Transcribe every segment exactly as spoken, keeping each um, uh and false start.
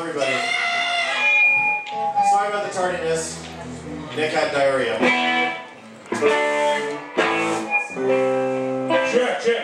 everybody. Sorry about the tardiness. Nick had diarrhea. Check, check.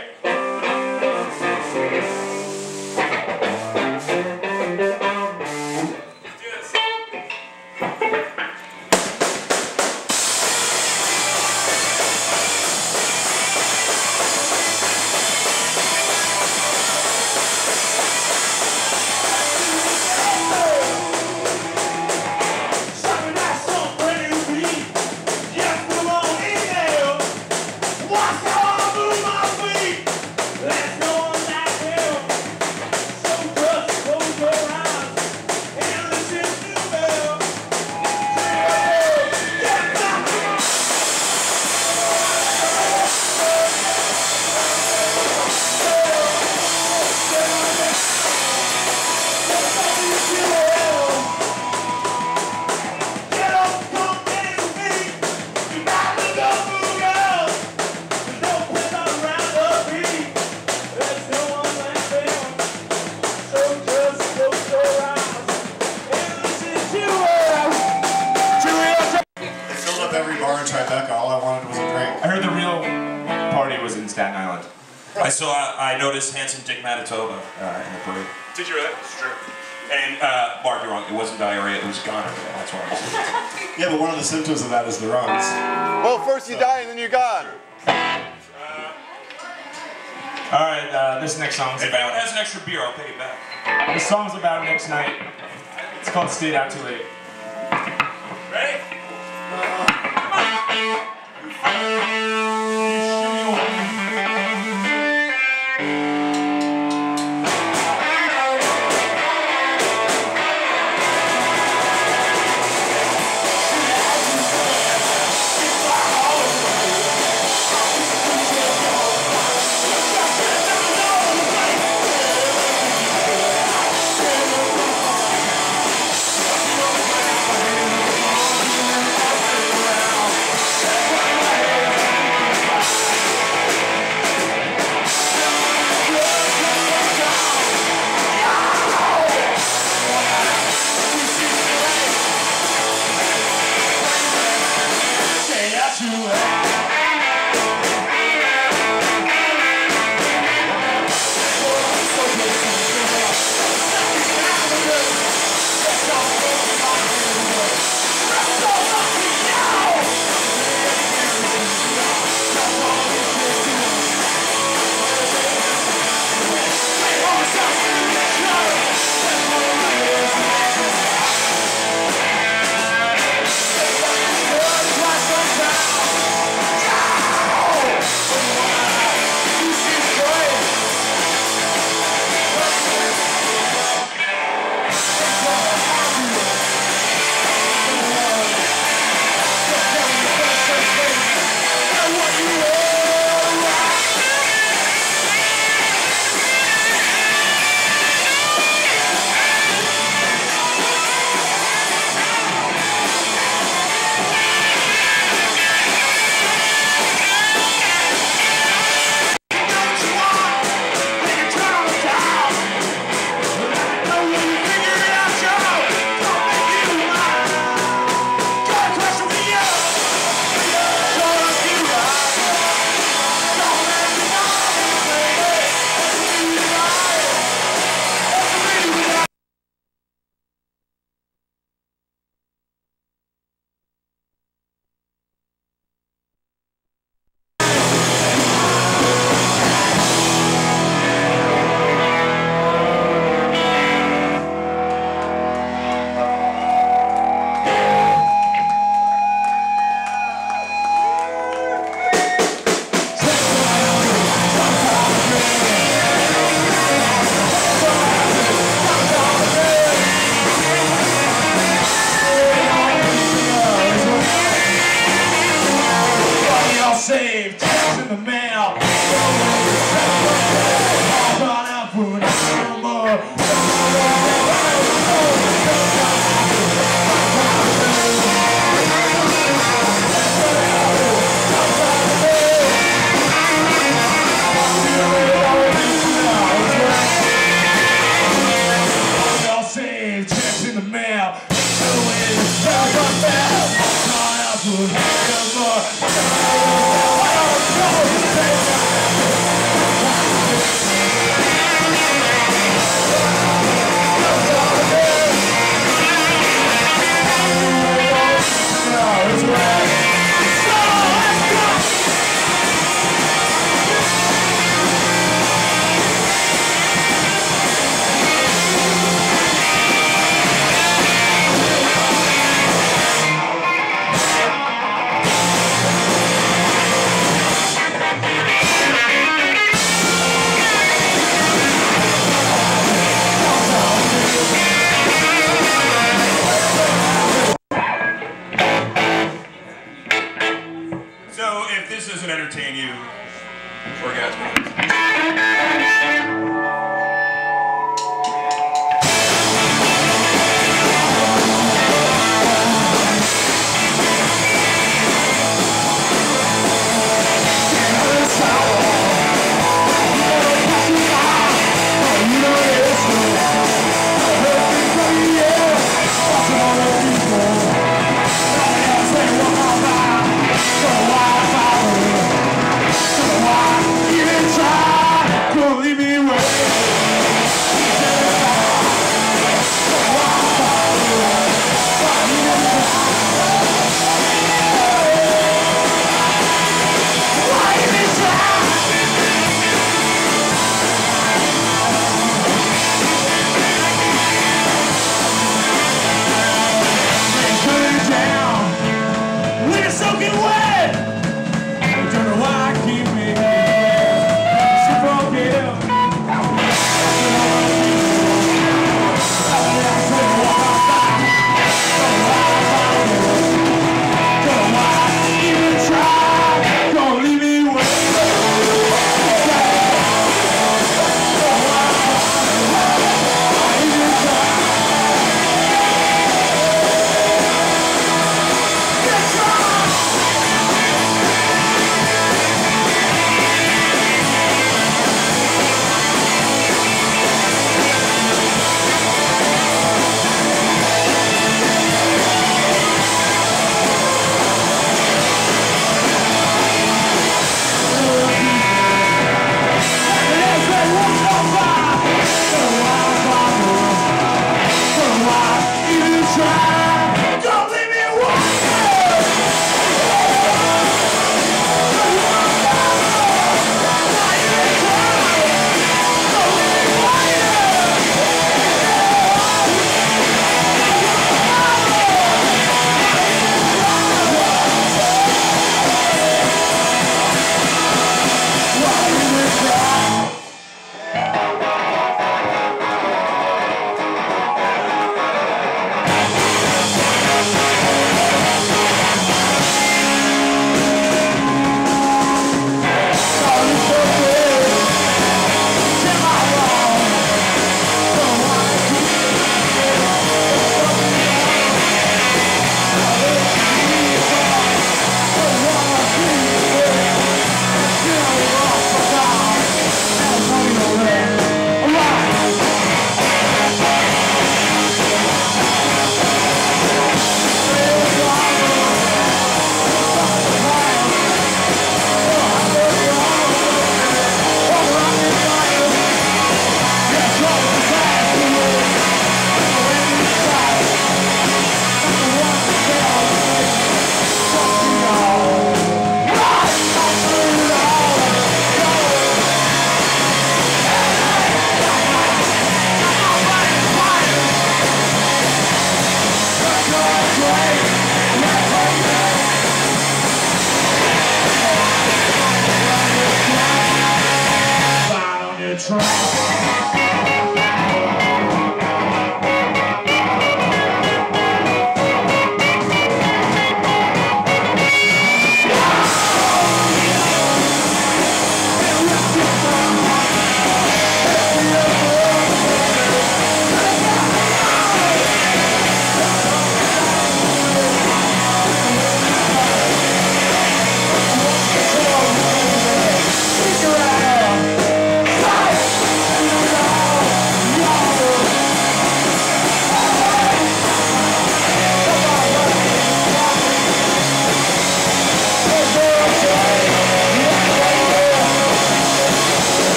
Tribeca, all I wanted was a drink. I heard the real party was in Staten Island. I saw. I noticed Handsome Dick Manitoba uh, in the parade. Did you really? It's true. And uh, Mark, you're wrong. It wasn't diarrhea. It was gonorrhea. That's what I was saying. Yeah, but one of the symptoms of that is the runs. Well, first you so. die and then you're gone. Uh, all right. Uh, this next song's if about. anyone has an extra beer, I'll pay you back. This song's about next night. It's called "Stayed Out Too Late." Ready?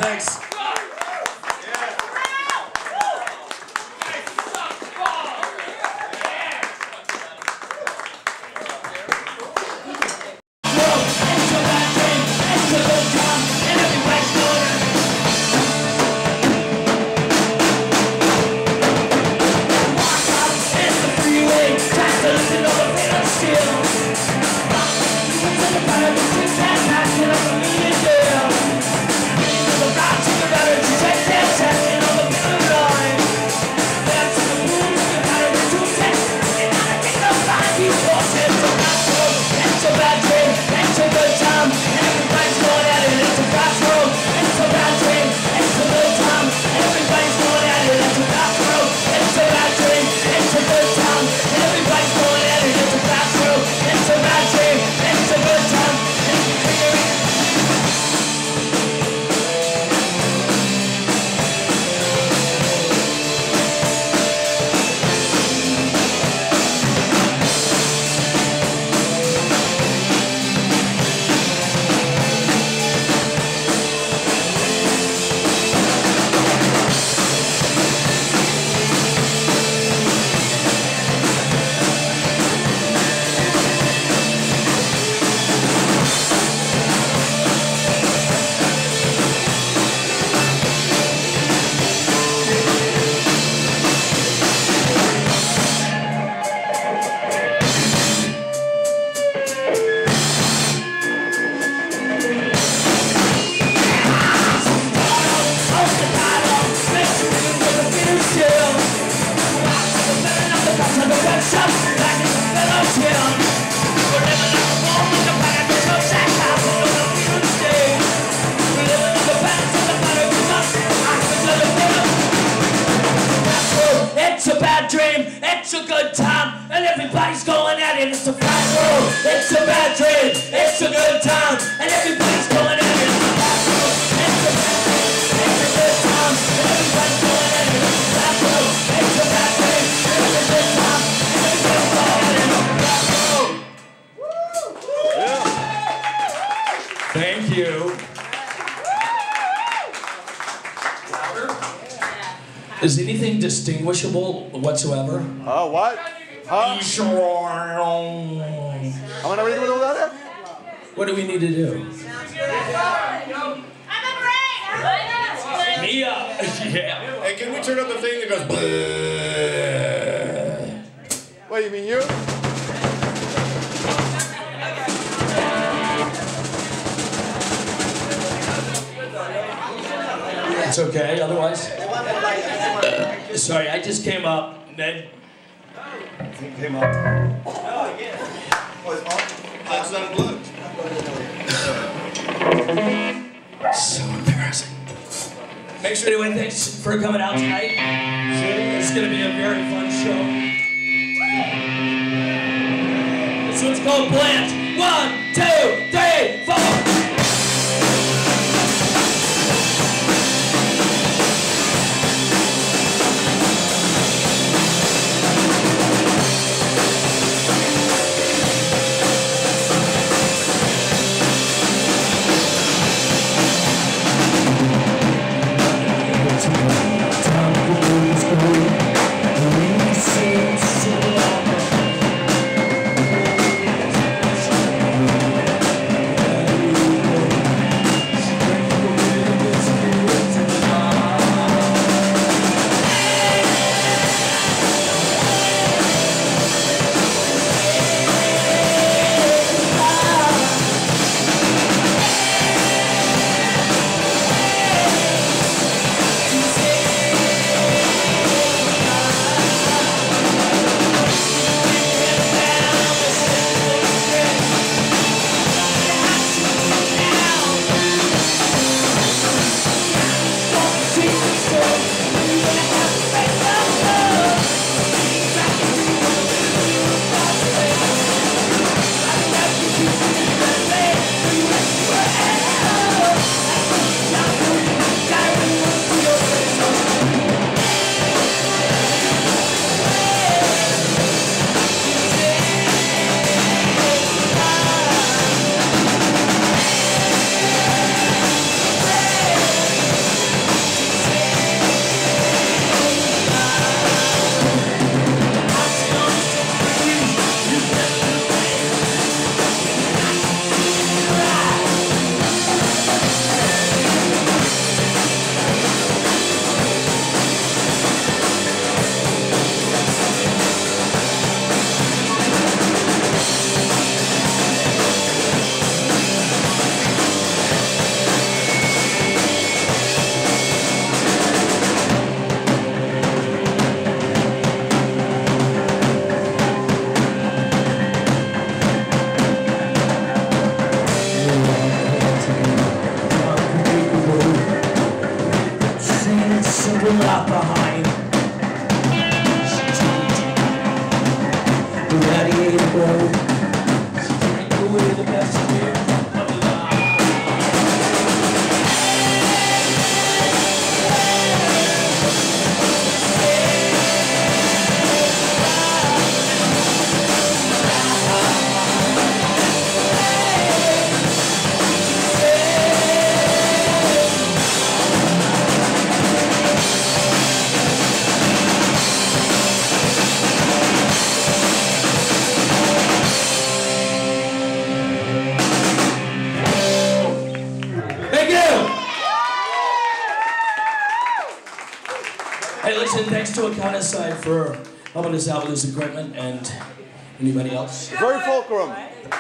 Thanks. It's a good time, and everybody's going at it. It's a fast road. It's a bad dream. It's a good time, and everybody's going at it. It's a fast road. It's a bad dream. It's a good time, and everybody's going at it. It's a fast road. It's a bad dream. It's a good time, and everybody's going at it. It's a fast road. Yeah. Thank you. Is anything distinguishable whatsoever? Oh, uh, what? Huh? I'm gonna read it with that. What do we need to do? I'm a brain! Mia! Yeah. Hey, can we turn up the thing that goes bleh? Wait, you mean you? It's okay, otherwise. Sorry, I just came up. Ned. He came up. Oh, yeah. That's not blue. So embarrassing. Make sure. Anyway, thanks for coming out tonight. It's going to be a very fun show. This one's called Plant. One, two, three, four. been left behind. The radiator road. She drank away the best beer of life. Hey, listen, thanks to Akanasai for helping us out with this equipment, and anybody else? Very fulcrum.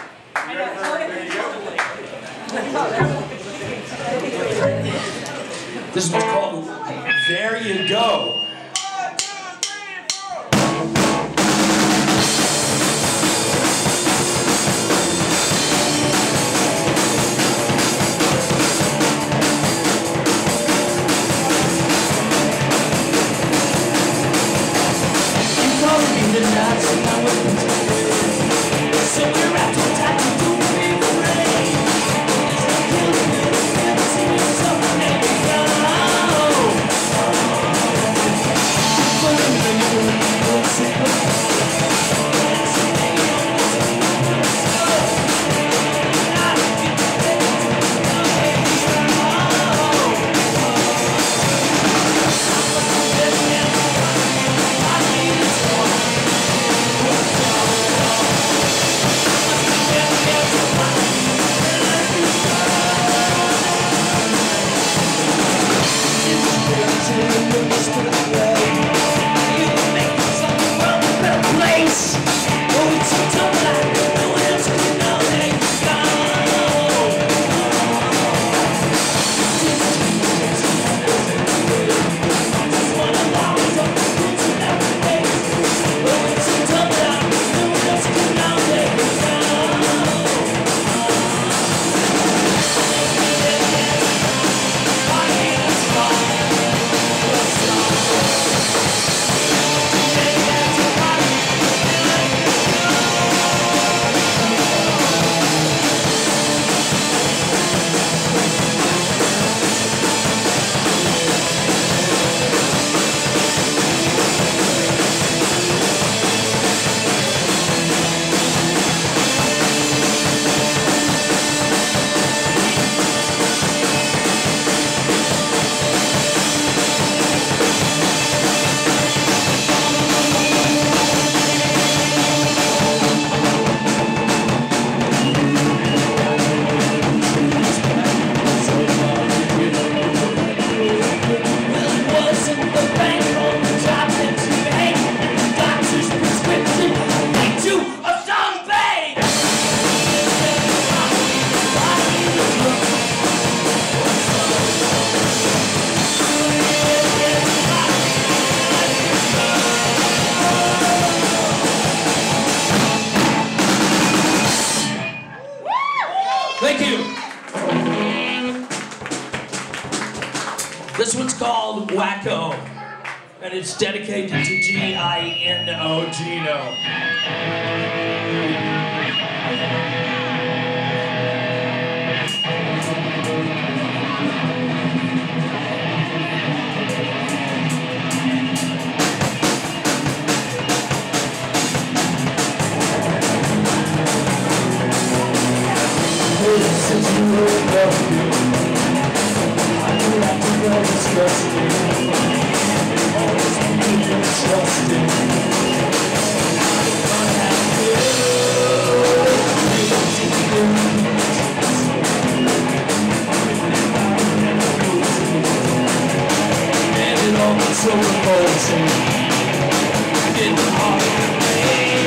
This one's called There You Go. Thank you. This one's called Wacko, and it's dedicated to G I N O, Gino. Since you woke up, I knew I could never discuss it. Always believed and trusted. And it all was so revolting. In the heart of the rain.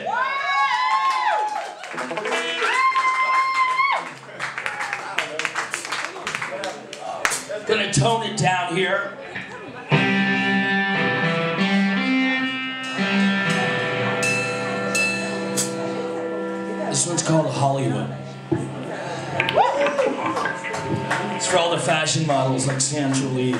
it. Gonna tone it down here. This one's called Hollywood. It's for all the fashion models like Sandra Lee.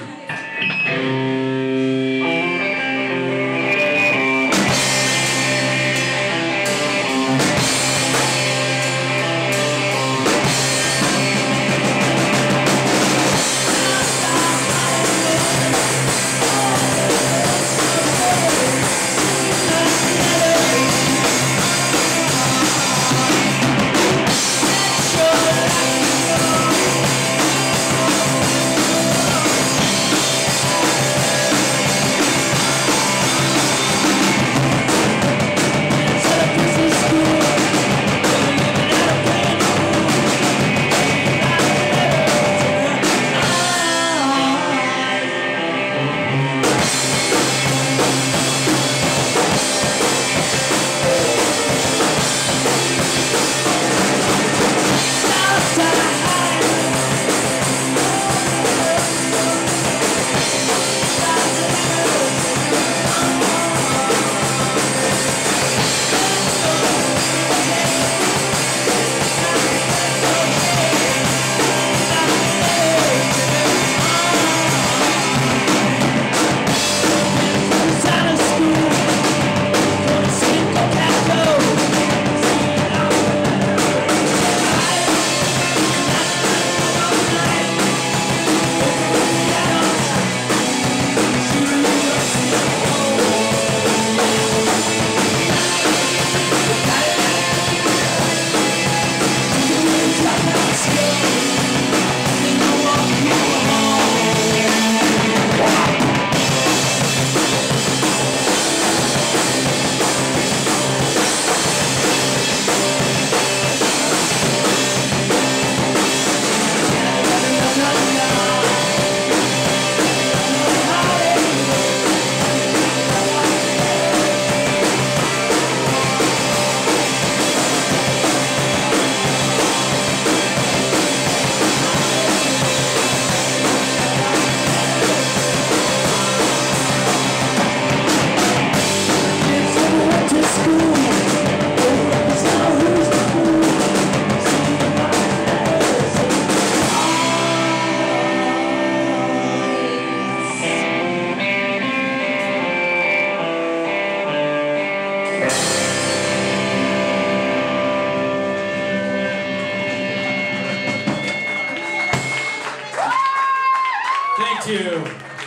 Thank you.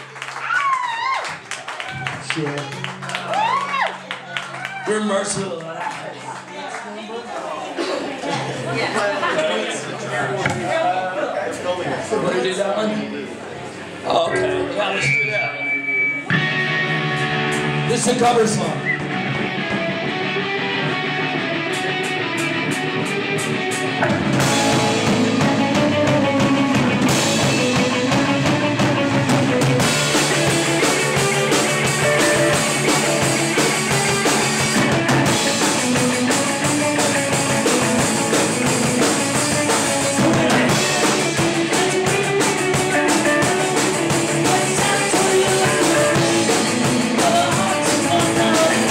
Sure. We're merciful. Want to do that one? Oh, okay. Yeah, let's do that. This is a cover song. Oh,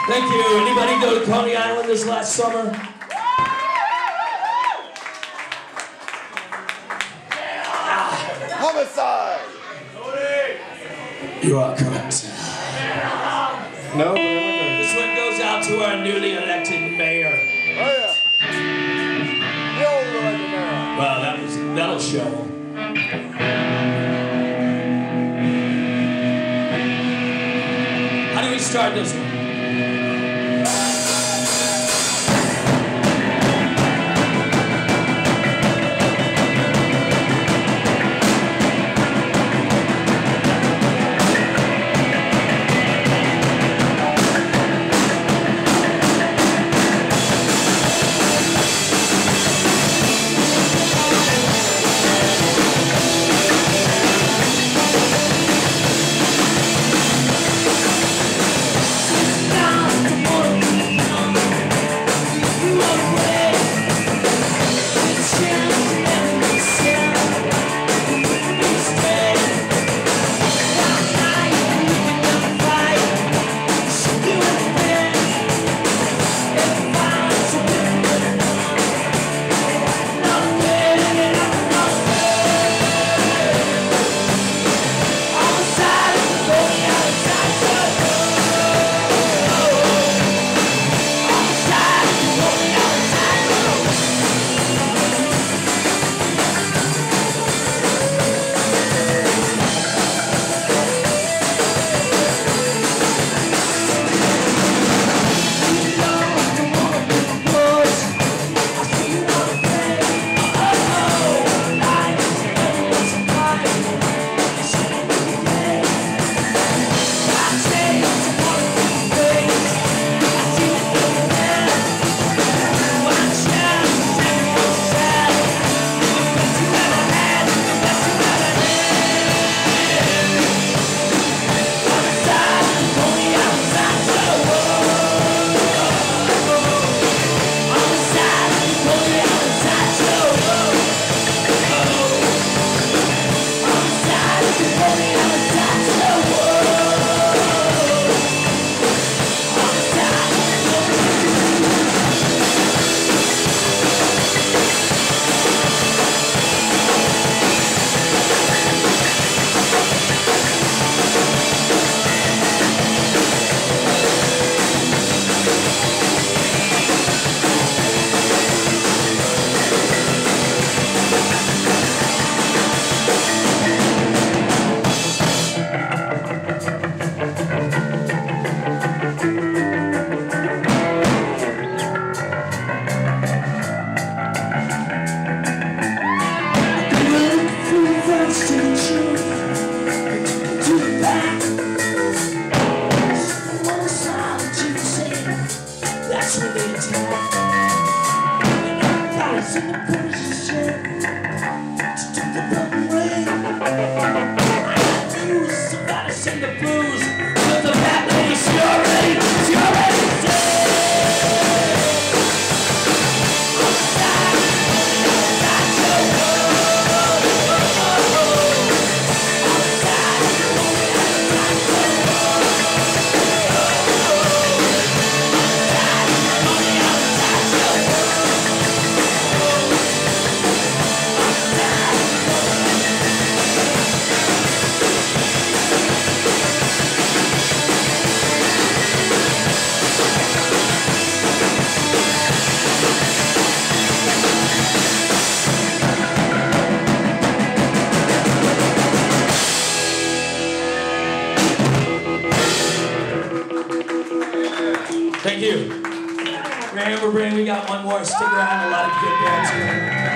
Thank you. Anybody go to Coney Island this last summer? Homicide! You are correct. No, but This one goes out to our newly elected mayor. oh yeah. The old elected mayor. Well, that was that'll show. How do we start this one? Sing the blues with the fat lady. She already, she already said. Thank you. Remember, Brandon, we got one more. Stick around, a lot of good bands here.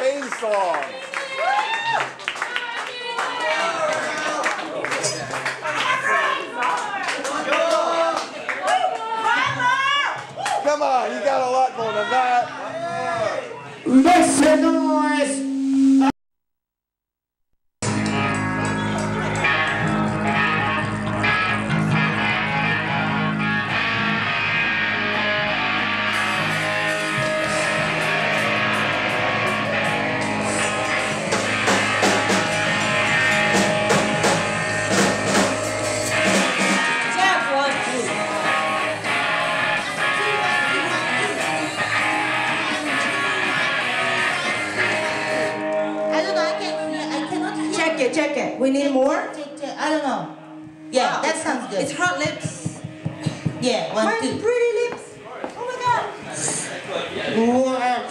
Jane's song. Come on, you got a lot more than that. Listen, noise. Check it. We need more? I don't know. Yeah, wow, that sounds good. It's hot lips. Yeah, one, Mine's two. pretty lips. Oh my god.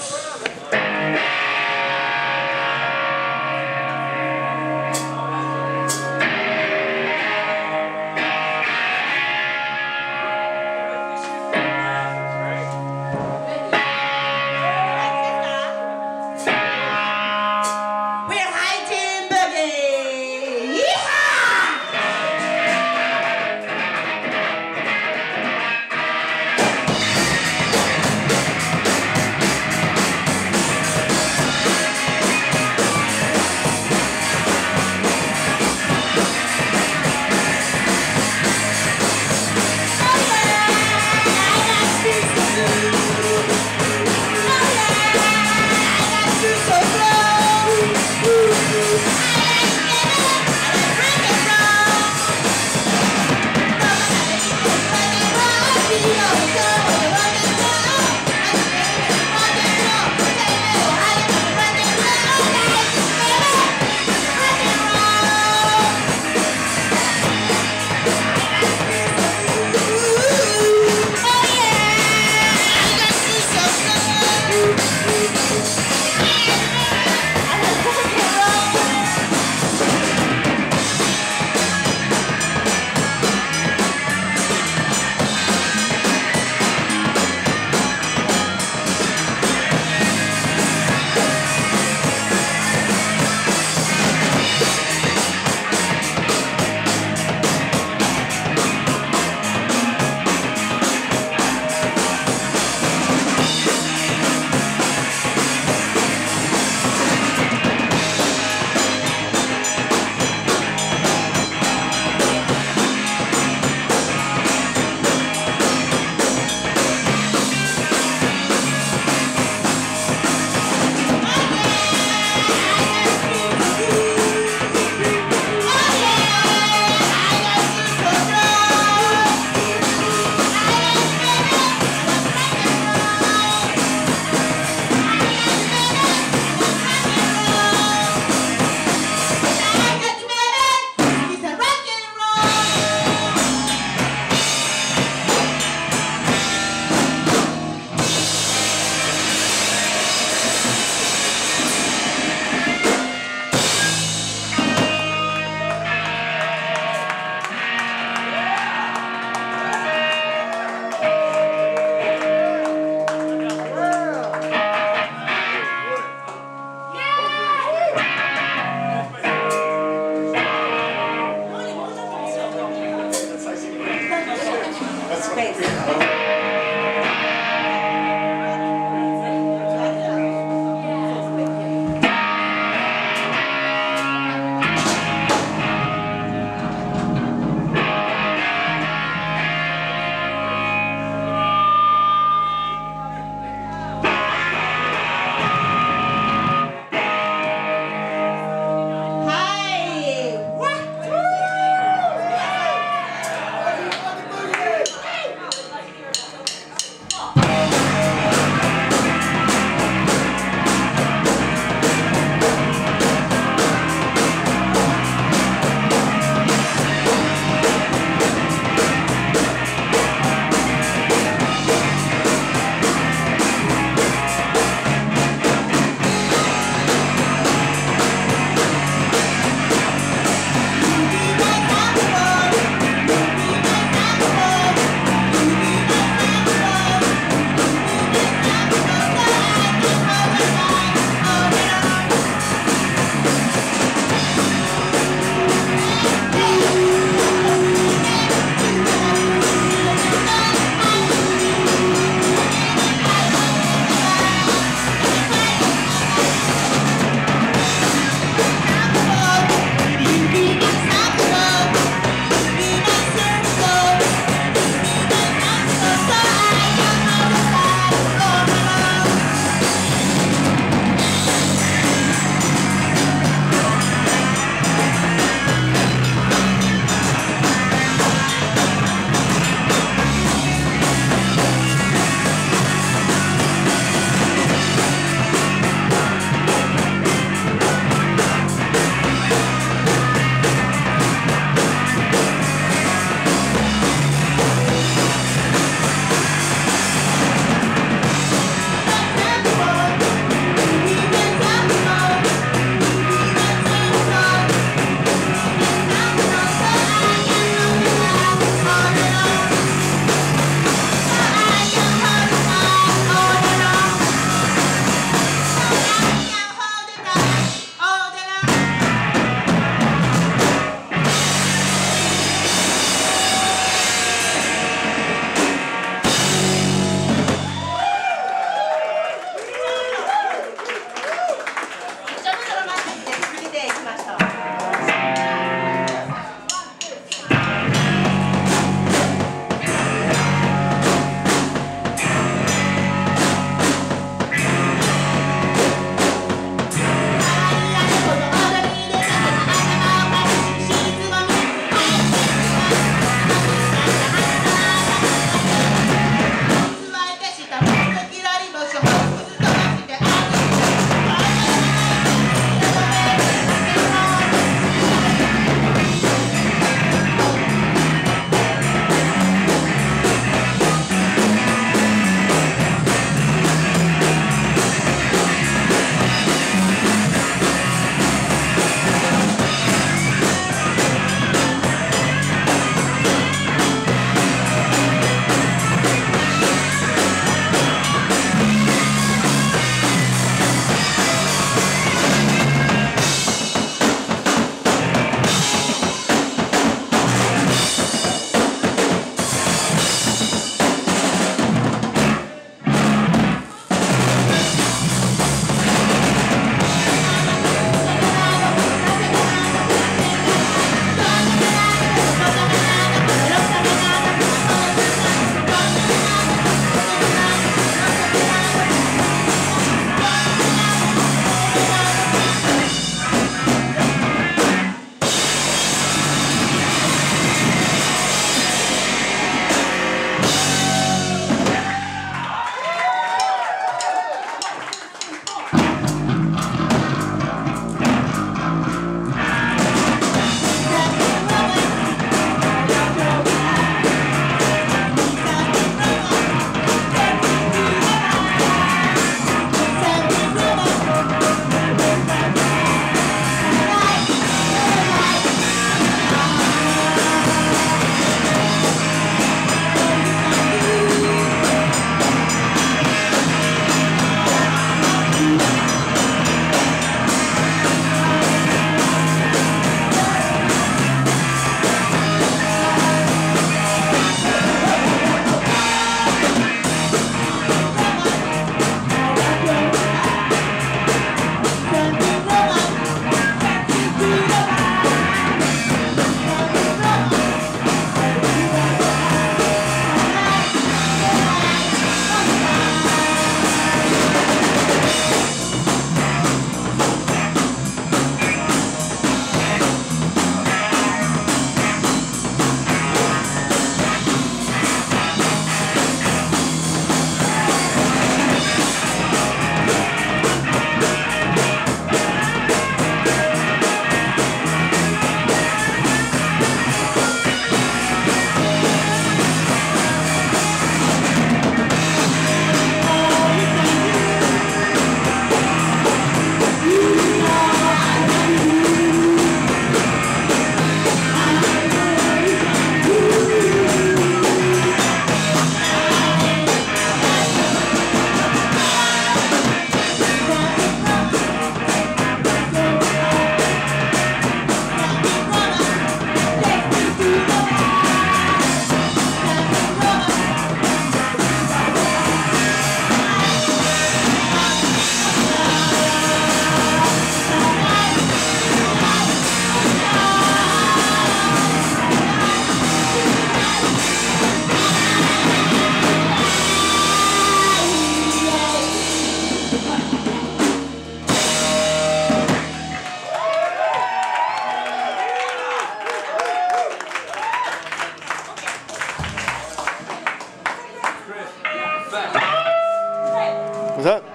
What's up?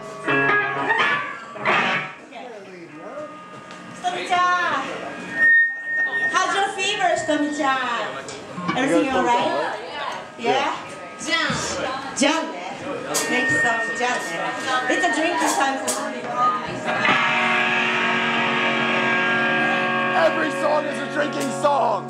Stomy-chan. How's your fever, Stomy-chan? Everything alright? Yeah? Jam. Jam. Make some jam. It's a drinking time for Every song is a drinking song.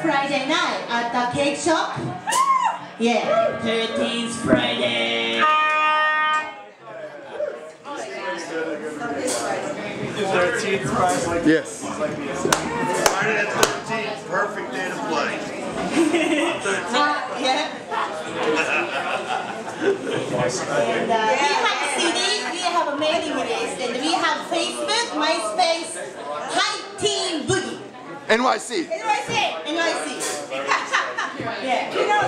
Friday night at the cake shop. Yeah. thirteenth Friday. thirteenth Friday. Yes. Friday the thirteenth, perfect day to play. Uh, yeah. And uh, we have C D, we have a mailing list, and we have Facebook, MySpace, High Teen Boogie. N Y C. N Y C. N Y C. Yeah. You know.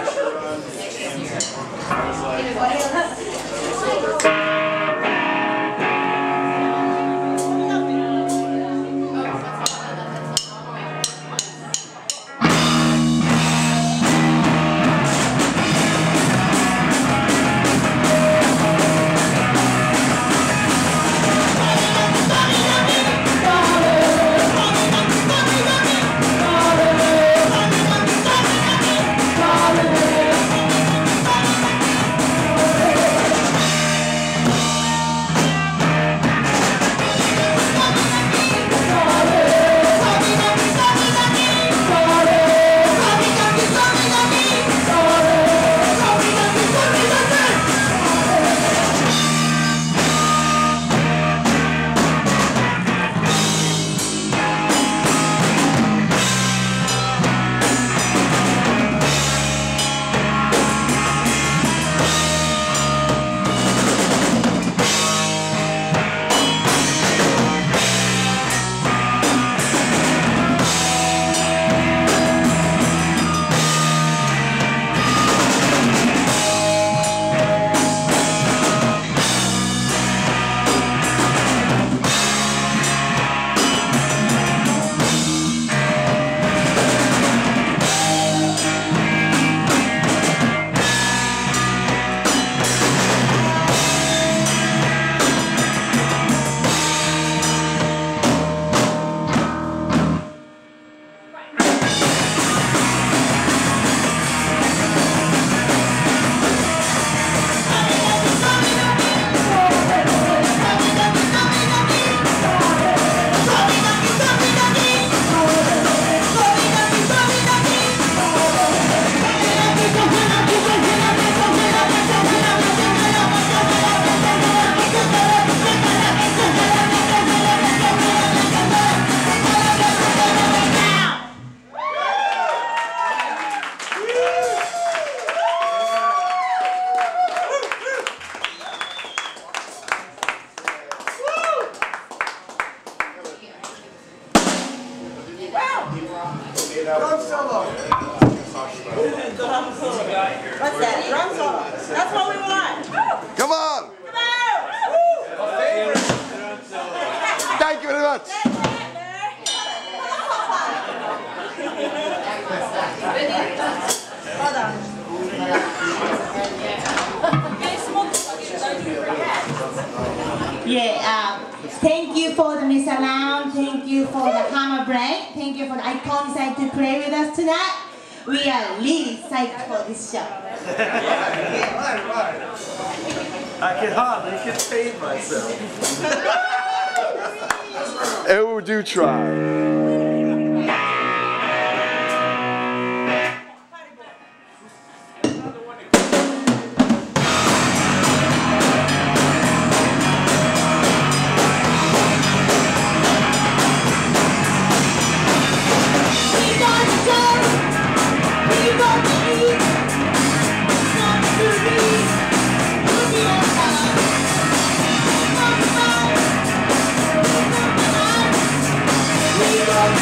Drum solo. What's that? Drum solo. That's what we want. Come on. Come on. Thank you very much. Hold on. Yeah, uh, thank you for the Miss Around, thank you for the Hammer Break, thank you for the Icon side to play with us tonight. We are really psyched for this show. Right, right. I can hardly contain myself. Oh, do try. We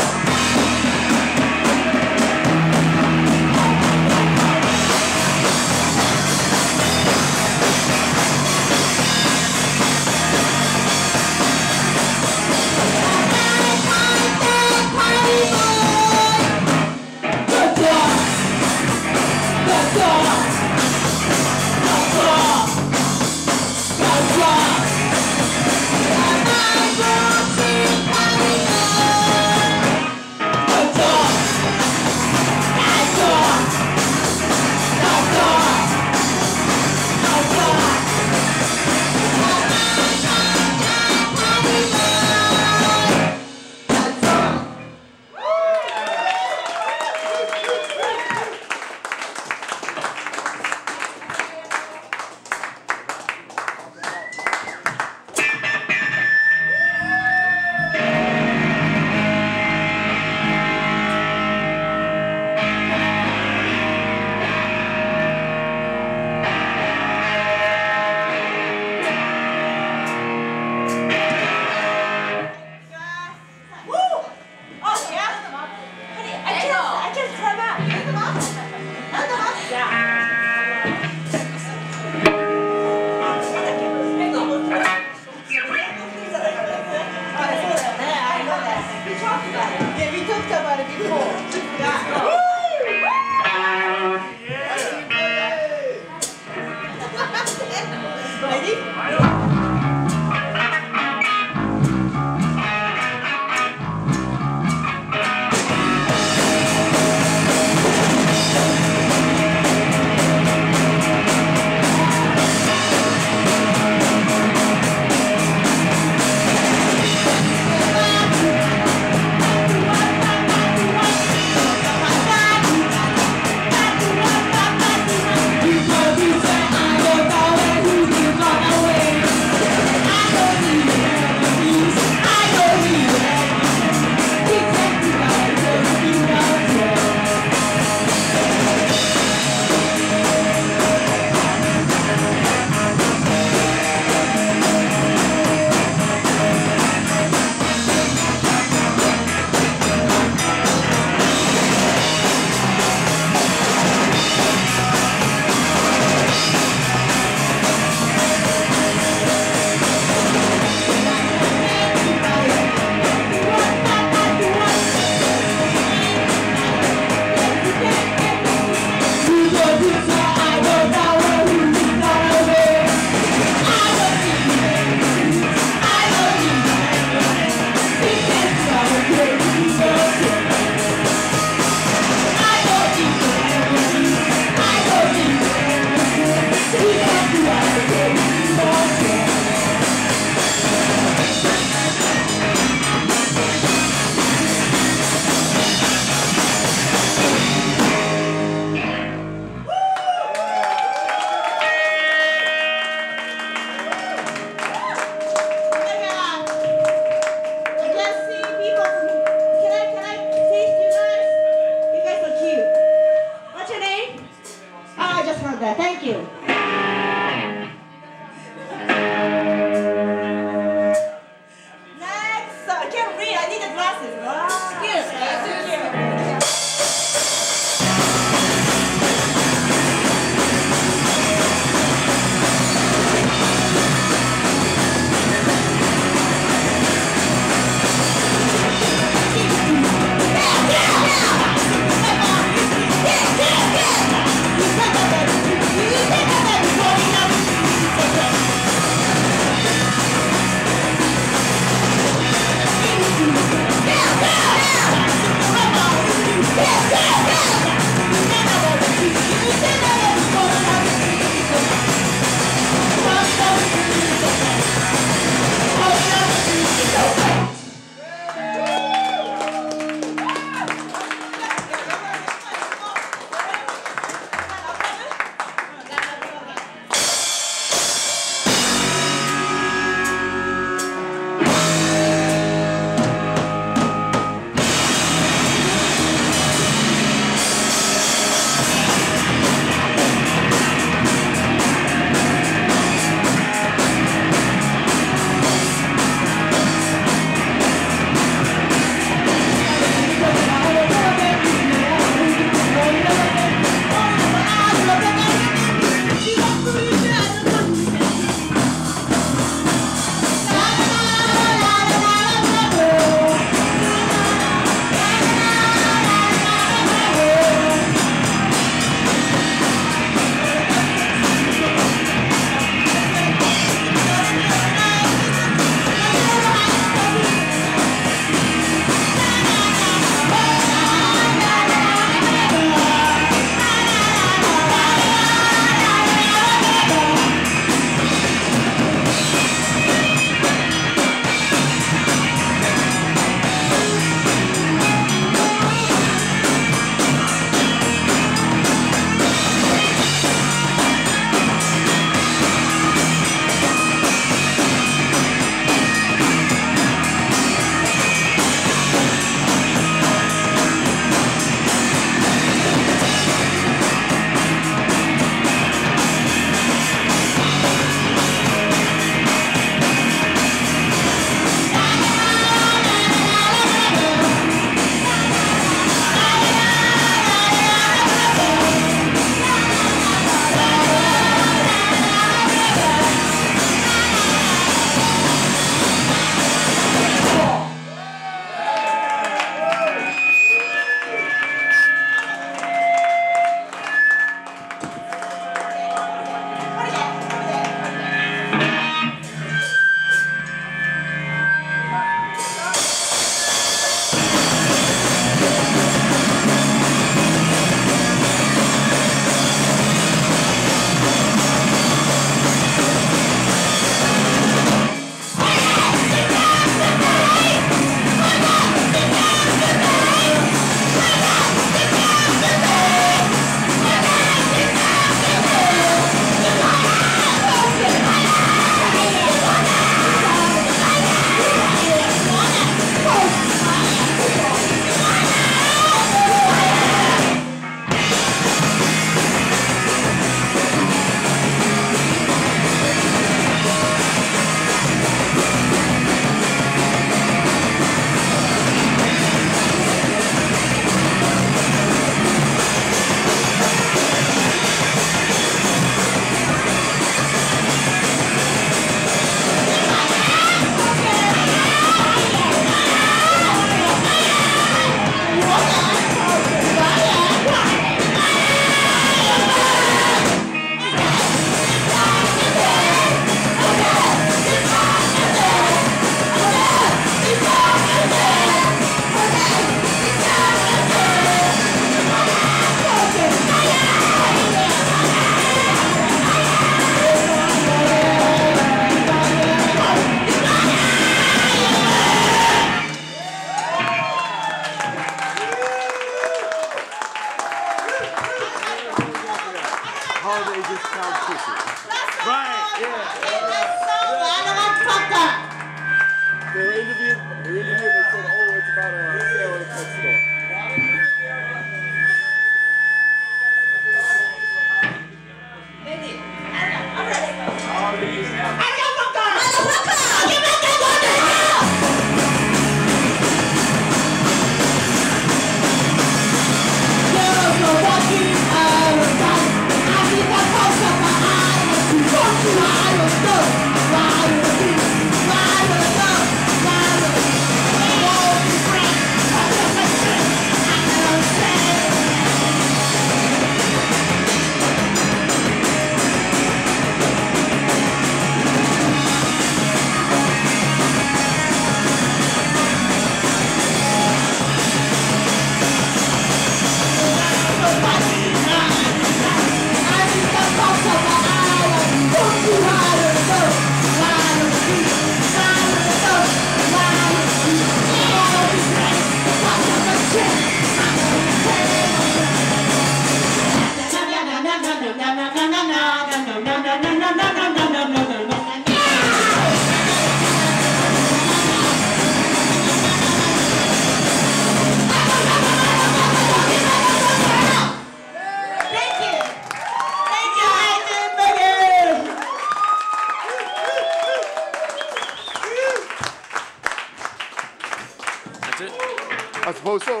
I suppose so.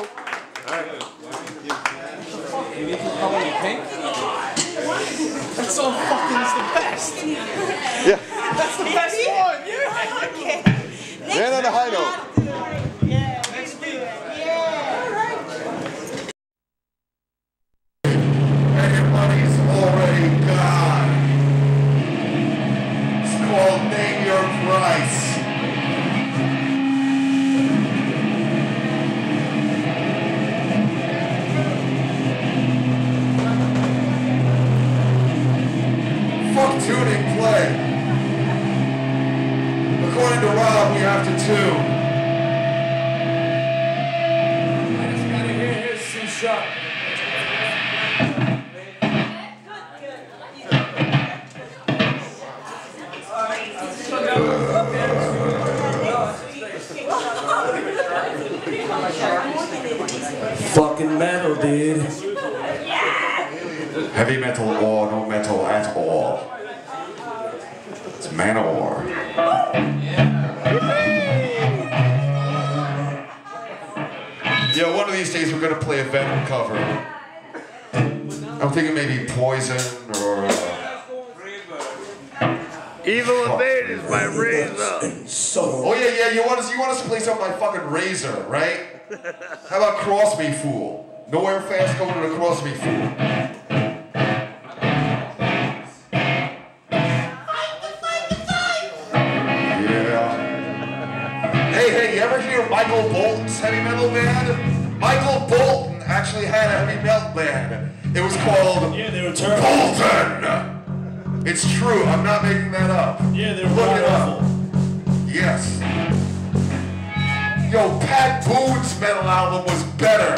That song fucking is the best. Yeah. That's the best one. Yeah. Okay. Man on a high note. Yeah, let's do it. Yeah. All right. And your money's already gone. It's called Name Your Price. Fuck tuning play. According to Rob, we have to tune. I just gotta hear his C sharp. Fucking metal, dude. Heavy metal or no metal at all. It's Manowar. Yeah, one of these days we're gonna play a Venom cover. I'm thinking maybe Poison or. Uh, Evil Invade is my razor. oh yeah, yeah. You want us? You want us to play something like fucking Razor, right? How about Cross Me Fool? Nowhere Fast going to the Cross Me Fool. Hey, hey, you ever hear Michael Bolton's heavy metal band? Michael Bolton actually had a heavy metal band. It was called Yeah, they were terrible. Bolton. It's true, I'm not making that up. Yeah, they were Look it up. awful. Yes. Yo, Pat Boone's metal album was better.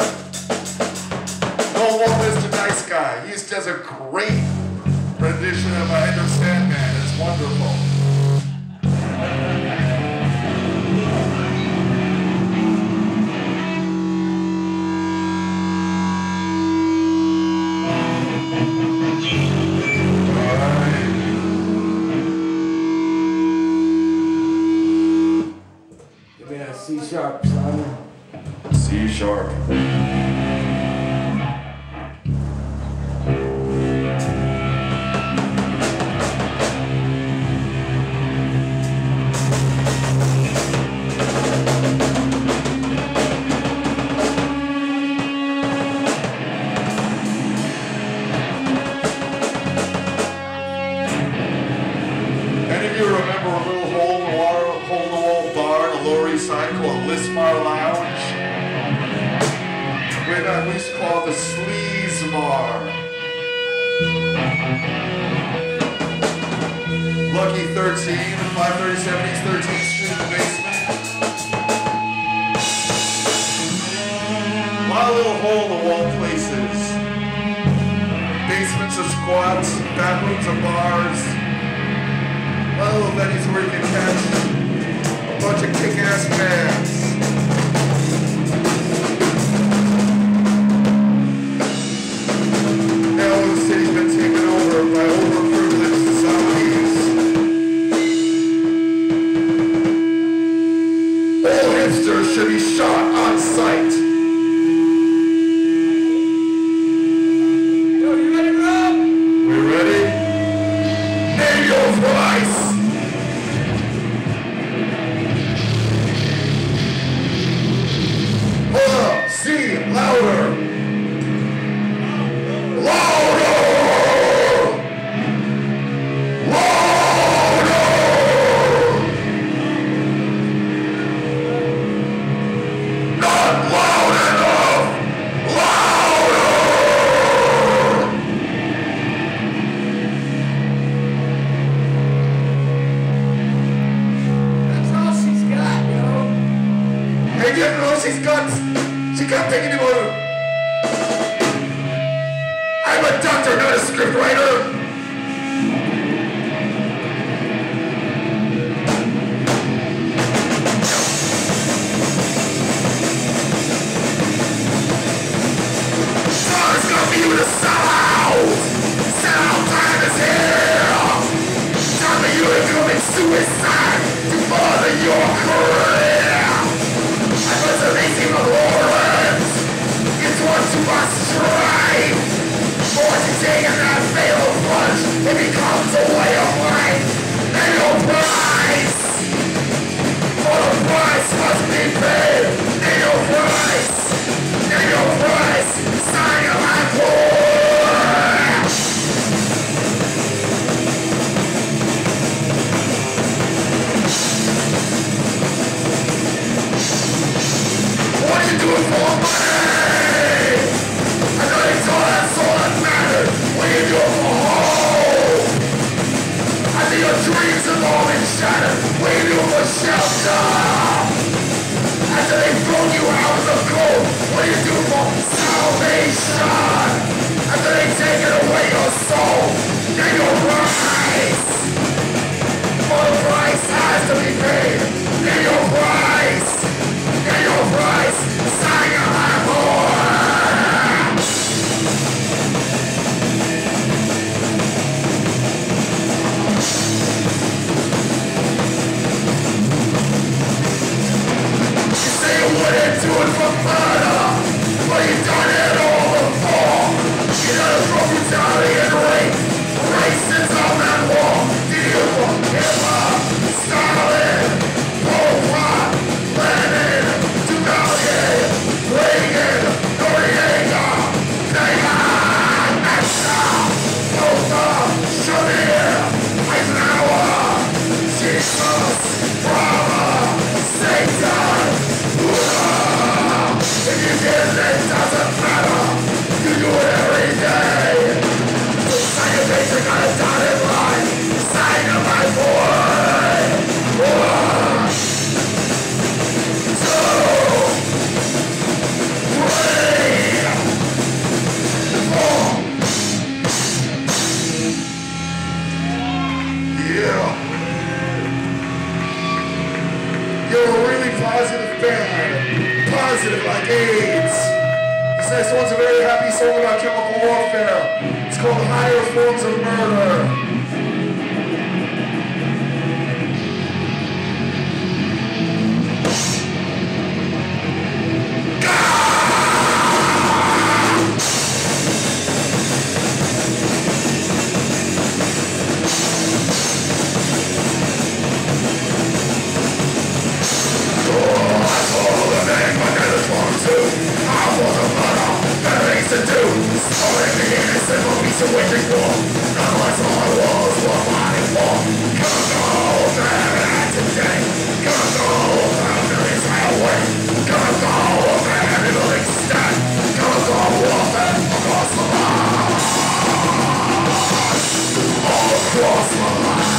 No One Mister Nice Guy. He does a great rendition of I Understand Man. It's wonderful. C sharp, son. C sharp. Any of you remember a little hole in the water, hole in the wall bar in the Lower East Side called Lismar Lounge? We, uh, we used to call it the Sleazemar. Lucky thirteen, five thirty-seven East thirteenth Street in the basement. A lot of little hole in the wall places. Basements of squats, bathrooms of bars. A lot of little venues where you can catch a bunch of kick-ass bands. Now the city's been taken over by overprivileged zombies. All hipsters should be shot on sight. Yo, you ready, Rob? We ready? Name your price! Hold up! See! Louder! Louder! Louder! Not loud enough! Louder! That's all she's got, yo. Hey, you know she's got, she got taken anymore. I'm a doctor, not a scriptwriter. It's gonna be you to sell out. Sell out time is here. Time for you to commit suicide to further your career. I was amazing, Aurora. AIDS. This next one's a very happy song about chemical warfare. It's called Higher Forms of Murder. To do, storing the innocent will be so waiting for. Unless all I was what fighting for. Chemical warfare today. Chemical warfare there is my way. Chemical warfare it will extend. Chemical warfare across the line. All across the line.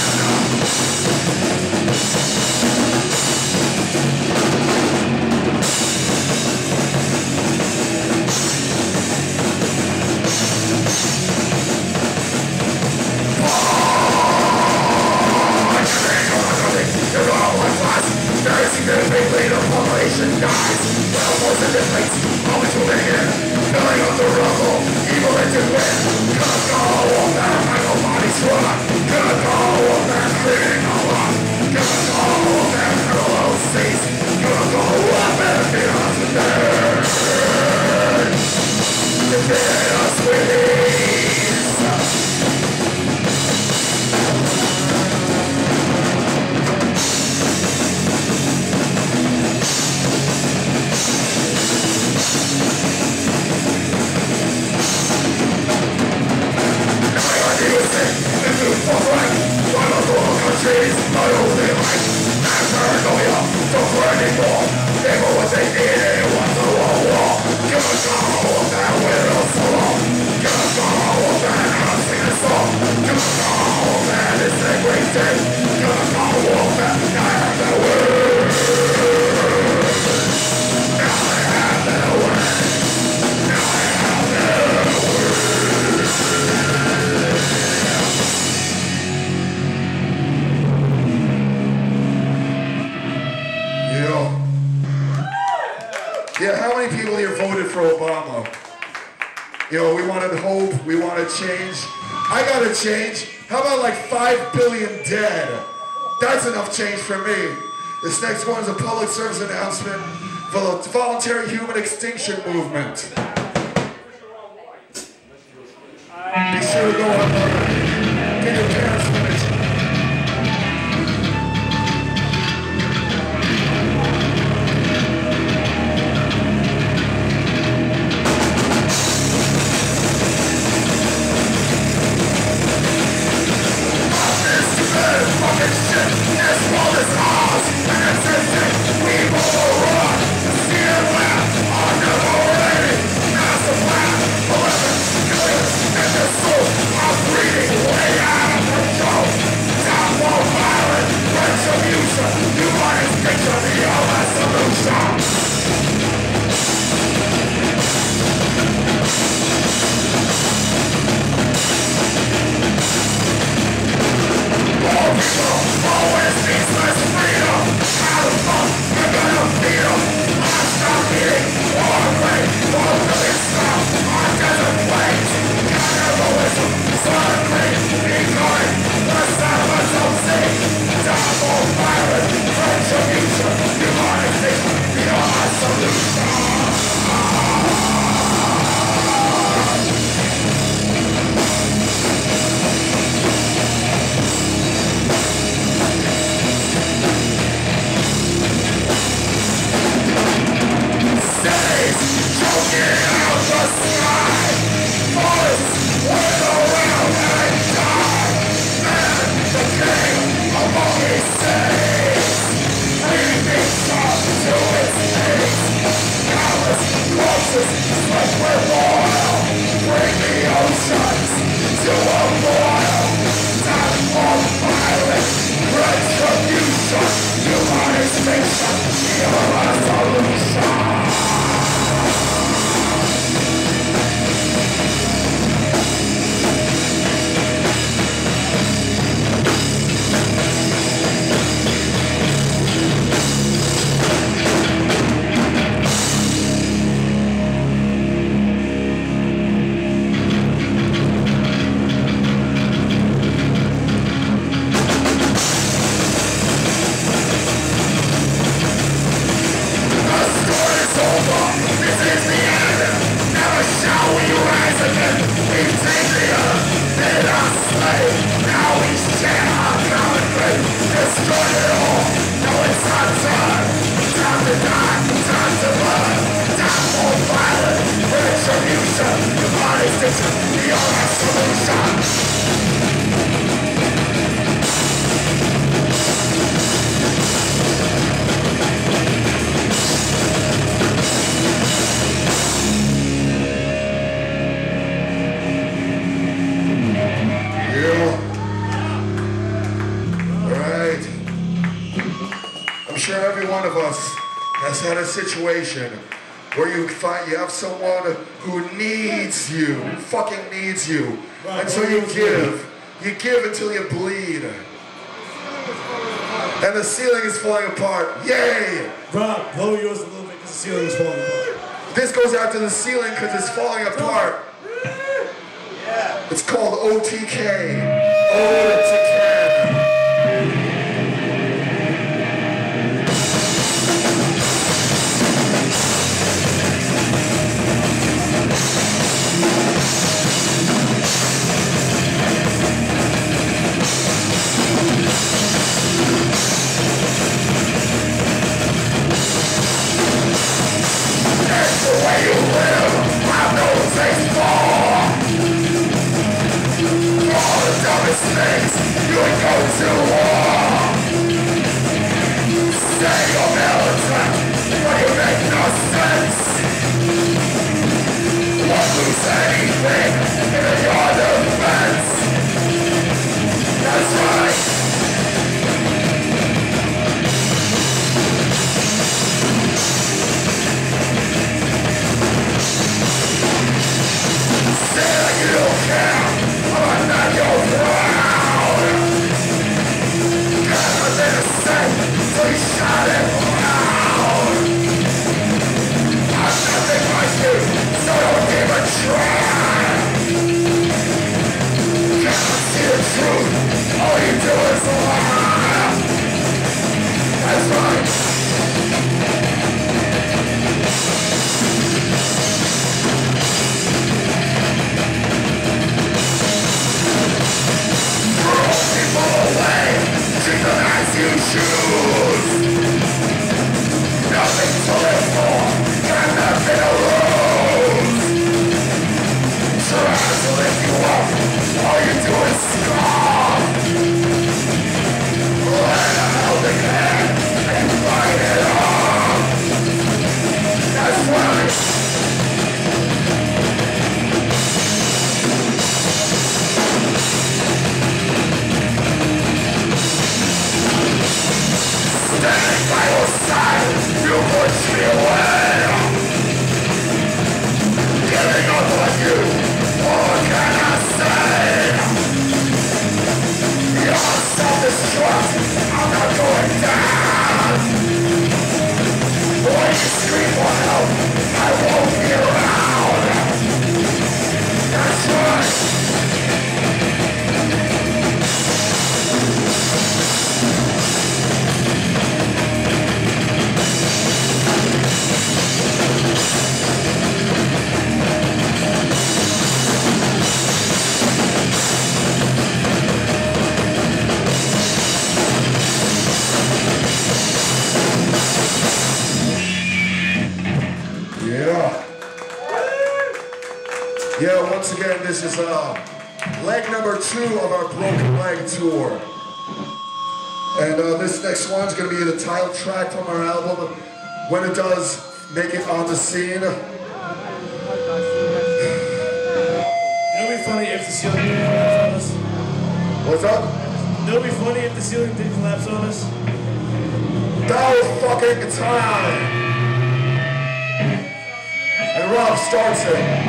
The population dies. Well, most of the place, always moving in. Filling up the rubble, evil is to win. Chemical warfare, final bodies run. Chemical warfare, cleaning all up. Chemical warfare, parallel seas. Chemical warfare, feed us with burn. Feed us with ease. Countries, not only like and paranoia, don't for anymore. People what they need, it was a war war. Chemical warfare will fall. Chemical warfare, I'm singing a song. Chemical warfare, this is a great day. Chemical warfare, I have the word. Now I have the word. Now I have the word. Yeah, how many people here voted for Obama? You know, we wanted hope, we wanted change. I gotta change. How about like five billion dead? That's enough change for me. This next one is a public service announcement for the voluntary human extinction movement. Be sure to go on uh, get your parents' permission. Fucking shit, this world is ours, and it's insane, we will run, see it laugh, I'm never ready, master plan, eleven million in the soul, I'm breathing way out of control, time for violence, retribution, human extinction, the only solution. All people, always peaceless freedom. Out of fun, you're gonna feel. I'm not eating, or away, or really stop. On desert plains, cannibalism, suddenly becoming the silence of sea. Time for violence, retribution, human extinction, the only solution. Choking out the sky, forests wave around and die. And the king of all these cities, leaving sharp to its knees. Countless corpses swept with oil, bring the oceans to a boil. Time for violence, retribution, human extinction, your solution. the only solution. I'm sure every one of us has had a situation where you find you have someone who needs you, who fucking needs you, and so you give, you give until you bleed, and the ceiling is falling apart. Yay! Rob, blow yours a little bit because the ceiling is falling apart. This goes out to the ceiling because it's falling apart. It's called O T K. Ode to Ken. That's the way you live. I know it takes fall. All the dumbest things you would go to war. Say you're militant, but you make no sense. Won't lose anything in your defense. That's right. Say that you don't care, but not your proud. Never did a thing, so you shot it loud. I'm nothing like you, so don't even try. Cannot see the truth, all you do is lie. That's right. As you choose, nothing to live for, and nothing to lose. Try to lift you up, all you do is scoff. Let a helping hand, and you fight it off. That's right. Standing by your side, you push me away. Giving up on you, what can I say? You're self-destruct, I'm not going down. When you scream for help, I won't be around. That's right. Yeah. Yeah, once again, this is uh, leg number two of our Broken Leg tour. And uh, this next one's going to be the title track from our album, when it does make it on the scene. It'll be funny if the ceiling didn't collapse on us. What's up? It'll be funny if the ceiling didn't collapse on us. That was fucking time. And Rob starts it.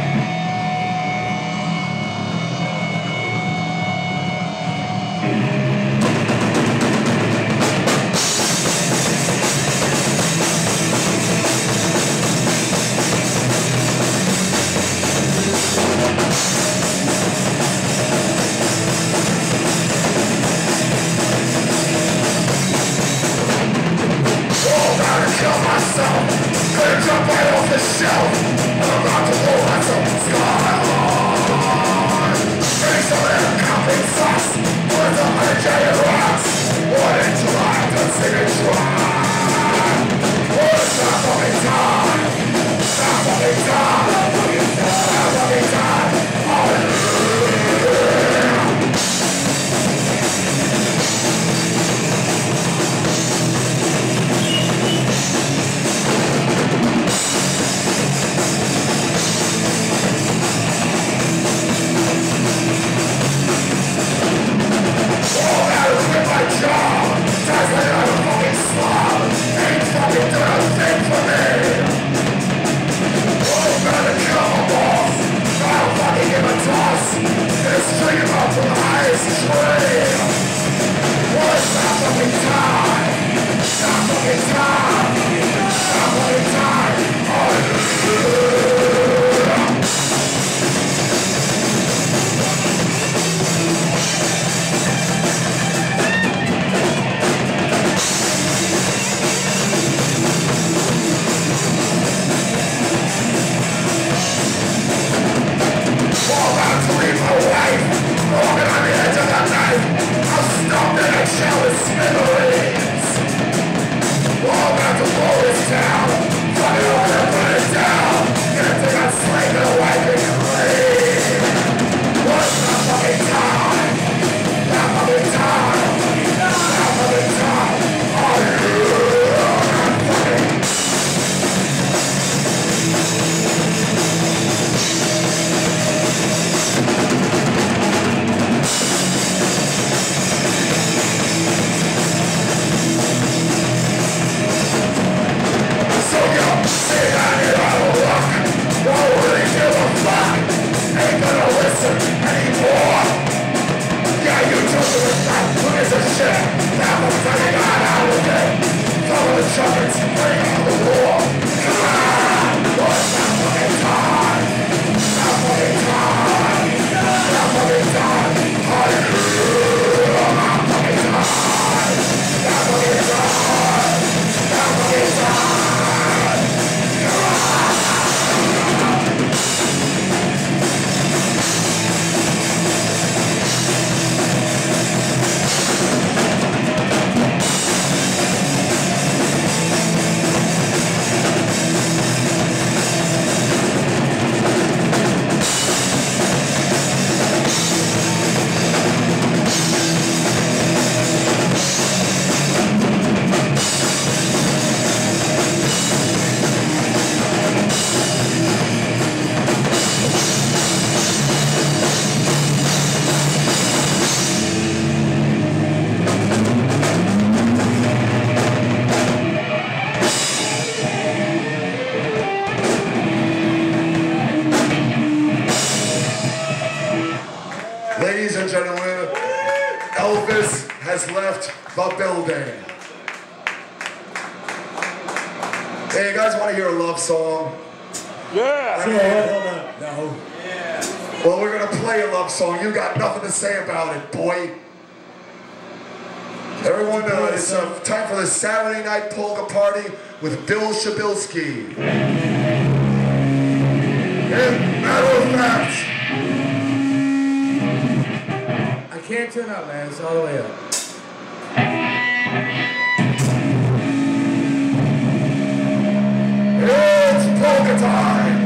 Kill myself, couldn't jump right off the shelf. I'm about to blow myself skyline. Face of their camping sauce, words of energetic rocks. What into life, the singing try. Oh, it's not fucking time. Not fucking time. Not fucking time. has left the building. Hey, you guys want to hear a love song? Yeah. No. Yeah. Well, we're gonna play a love song. You got nothing to say about it, boy. Everyone, uh, it's uh, time for the Saturday night polka party with Bill Shabilsky. And matter of fact, I can't turn up, man. It's all the way up. It's polka time!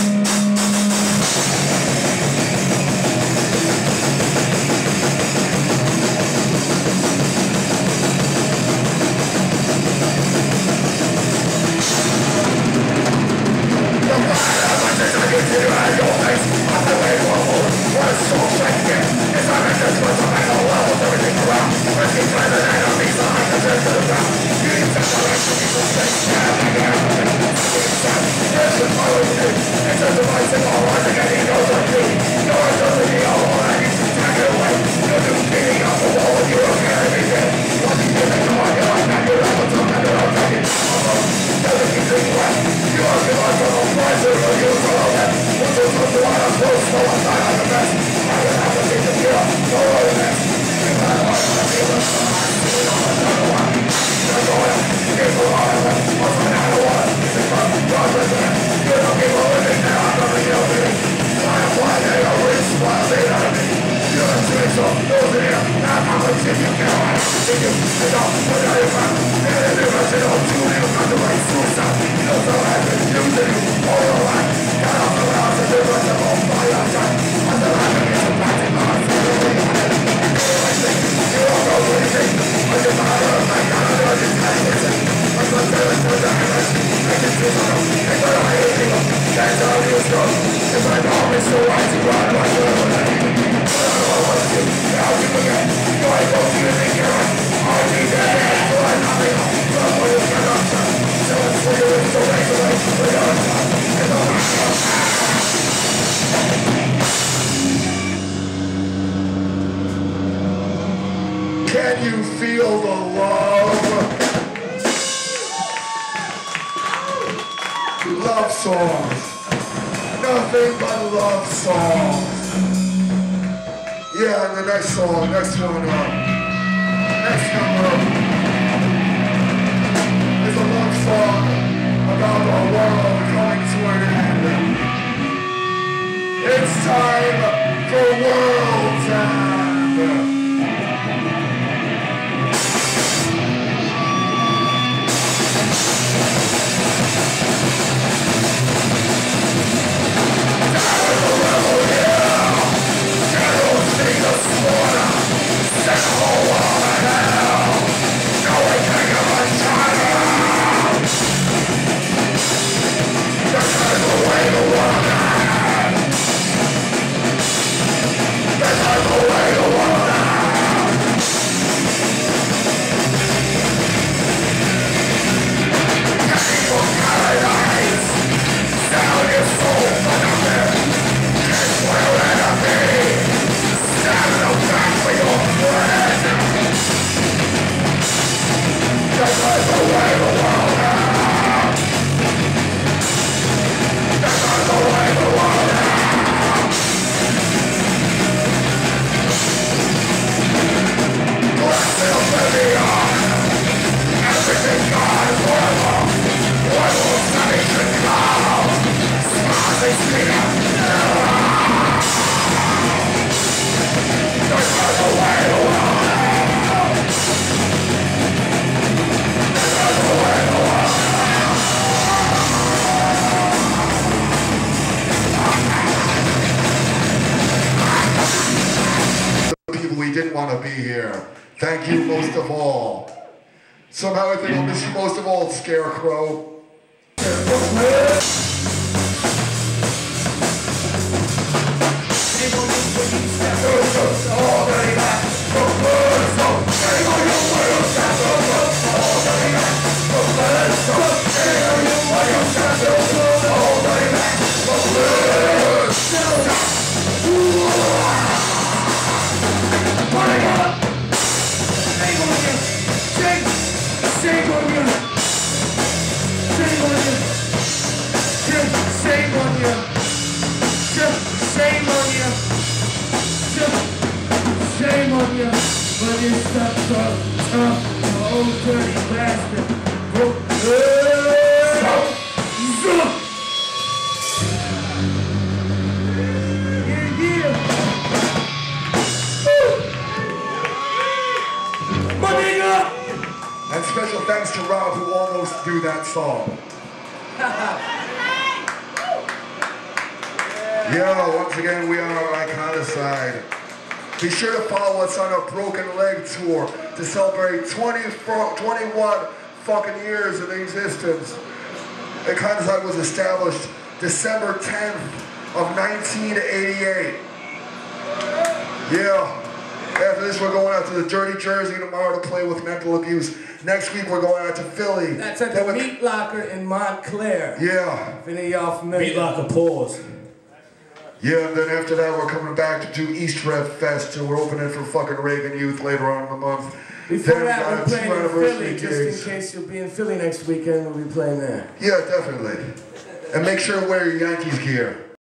Can you feel the love? Love songs. Nothing but love songs. Yeah, and the next song, next one up. Next number is a love song about the world coming to an end. It's time for World Time. We didn't want to be here. Thank you most of all. Somehow I think I'll miss you most of all, Scarecrow. thanks to Rob who almost do that song. Yo, once again, we are Iconicide. Be sure to follow us on our Broken Leg tour to celebrate twenty, twenty-one fucking years of existence. Iconicide was established December tenth of nineteen eighty-eight. Yeah. After this, we're going out to the Dirty Jersey tomorrow to play with Mental Abuse. Next week, we're going out to Philly. That's at the Meat Locker in Montclair. Yeah. If any of y'all familiar. Meat Locker pause. Yeah, and then after that, we're coming back to do East Red Fest, so we're opening for fucking Reagan Youth later on in the month. Before then that, we're playing in Philly, gigs. just in case you'll be in Philly next weekend, we'll be playing there. Yeah, definitely. And make sure to wear your Yankees gear.